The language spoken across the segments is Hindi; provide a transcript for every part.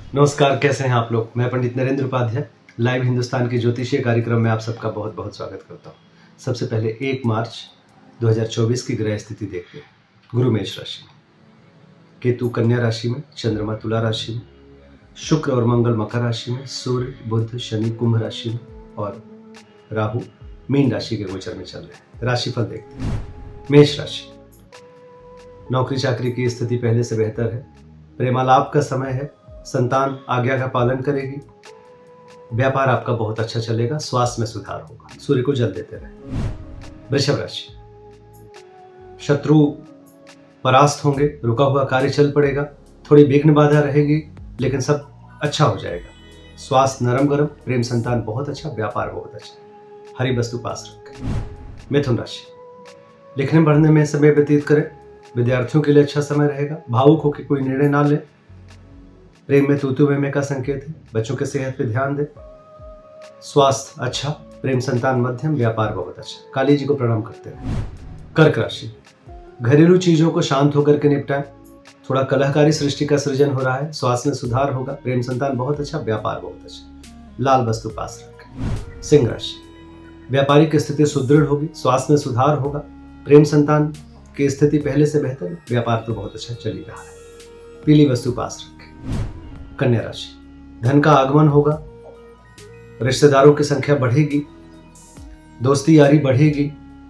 नमस्कार, कैसे हैं आप लोग। मैं पंडित नरेंद्र उपाध्याय लाइव हिंदुस्तान के ज्योतिषीय कार्यक्रम में आप सबका बहुत बहुत स्वागत करता हूं। सबसे पहले 1 मार्च 2024 की ग्रह स्थिति देखते हैं। गुरु मेष राशि में, केतु कन्या राशि में, चंद्रमा तुला राशि में, शुक्र और मंगल मकर राशि में, सूर्य बुध शनि कुंभ राशि में और राहु मीन राशि के गोचर में चल रहे हैं। राशिफल देखते हैं। मेष राशि, नौकरी चाकरी की स्थिति पहले से बेहतर है। प्रेमालाप का समय है। संतान आज्ञा का पालन करेगी। व्यापार आपका बहुत अच्छा चलेगा। स्वास्थ्य में सुधार होगा। सूर्य को जल देते रहे। वृषभ राशि, शत्रु परास्त होंगे। रुका हुआ कार्य चल पड़ेगा। थोड़ी विघ्न बाधा रहेगी लेकिन सब अच्छा हो जाएगा। स्वास्थ्य नरम गरम। प्रेम संतान बहुत अच्छा। व्यापार बहुत अच्छा। हरी वस्तु पास रखें। मिथुन राशि, लिखने पढ़ने में समय व्यतीत करें। विद्यार्थियों के लिए अच्छा समय रहेगा। भावुक होकर कोई निर्णय ना लें। प्रेम में तूतू में का संकेत है। बच्चों के सेहत पे ध्यान दें। स्वास्थ्य अच्छा। प्रेम संतान मध्यम। व्यापार बहुत अच्छा। काली जी को प्रणाम करते रहें। कर्क राशि, घरेलू चीजों को शांत होकर के निपटाएं। थोड़ा कलहकारी सृष्टि का सृजन हो रहा है। स्वास्थ्य में सुधार होगा। प्रेम संतान बहुत अच्छा। व्यापार बहुत अच्छा। लाल वस्तु पास रखें। सिंह राशि, व्यापारिक स्थिति सुदृढ़ होगी। स्वास्थ्य में सुधार होगा। प्रेम संतान की स्थिति पहले से बेहतर। व्यापार तो बहुत अच्छा चल ही रहा है। पीली वस्तु पास रखें। कन्या राशि, धन का आगमन होगा। रिश्तेदारों की संख्या बढ़ेगी। दोस्ती यारी बढ़ेगी।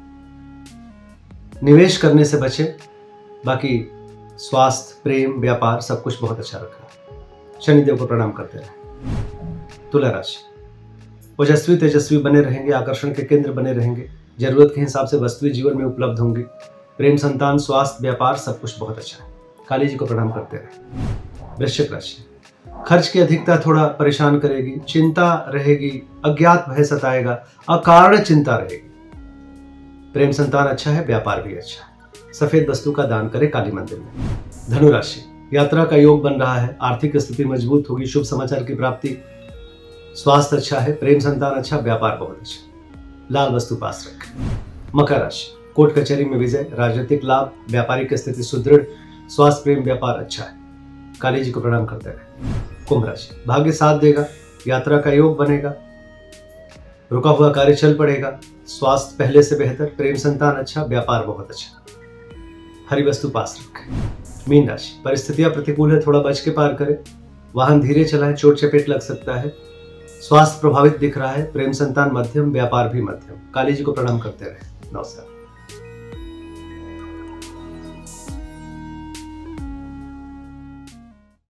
निवेश करने से बचे। बाकी स्वास्थ्य प्रेम व्यापार सब कुछ बहुत अच्छा रखा है। शनिदेव को प्रणाम करते रहे। तुला राशि, ओजस्वी तेजस्वी बने रहेंगे। आकर्षण के केंद्र बने रहेंगे। जरूरत के हिसाब से वस्तुएं जीवन में उपलब्ध होंगी। प्रेम संतान स्वास्थ्य व्यापार सब कुछ बहुत अच्छा है। काली जी को प्रणाम करते रहे। वृश्चिक राशि, खर्च की अधिकता थोड़ा परेशान करेगी। चिंता रहेगी। अज्ञात भय सताएगा। अकारण चिंता रहेगी। प्रेम संतान अच्छा है। व्यापार भी अच्छा है। सफेद वस्तु का दान करें काली मंदिर में। धनु राशि, यात्रा का योग बन रहा है। आर्थिक स्थिति मजबूत होगी। शुभ समाचार की प्राप्ति। स्वास्थ्य अच्छा है। प्रेम संतान अच्छा। व्यापार बहुत अच्छा। लाल वस्तु पास रखें। मकर राशि, कोर्ट कचहरी में विजय। राजनीतिक लाभ। व्यापारिक स्थिति सुदृढ़। स्वास्थ्य प्रेम व्यापार अच्छा है। काली जी को प्रणाम करते रहे। कुंभ राशि, भाग्य साथ देगा। यात्रा का योग बनेगा। रुका हुआ कार्य चल पड़ेगा। स्वास्थ्य पहले से बेहतर। प्रेम संतान अच्छा। व्यापार बहुत अच्छा। हरी वस्तु पास रखें। मीन राशि, परिस्थितियां प्रतिकूल है। थोड़ा बच के पार करें। वाहन धीरे चलाएं। चोट चपेट लग सकता है। स्वास्थ्य प्रभावित दिख रहा है। प्रेम संतान मध्यम। व्यापार भी मध्यम। काली जी को प्रणाम करते रहे। नमस्कार।